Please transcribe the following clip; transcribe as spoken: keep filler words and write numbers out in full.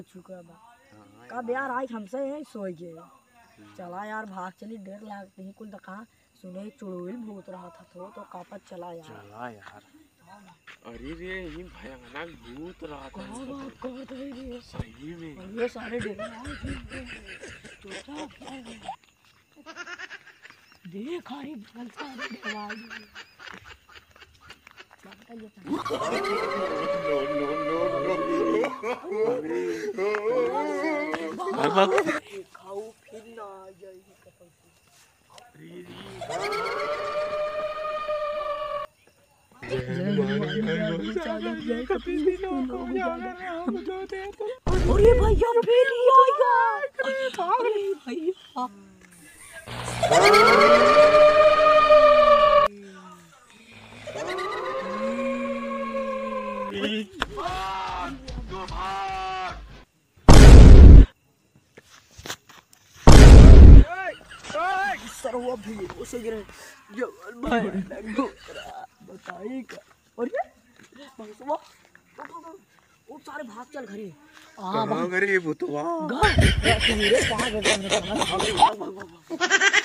हो चुका बा। कब यार आज हमसे यही सोई के चला यार भाग चली डर लगती है कुल दखा सुने चुड़ैल भूत रहा था तो तो कापत चला यार चला यार। अरे रे ये भयानक भूत रहा था कहाँ कहाँ तो ये सही में ये सारे डर चुपचाप देख हरी बगल सारे डरवाई खाऊ फिर ना आ जाएगी कसम अरे भैया फिर आएगा अरे भैया सरवा भी उसे गिरे जवान भाई लगो बताइएगा और ये भगसवा वो सारे भाग चल घरे कहाँ घरे भूतवा घर मेरे पास भाग भाग भाग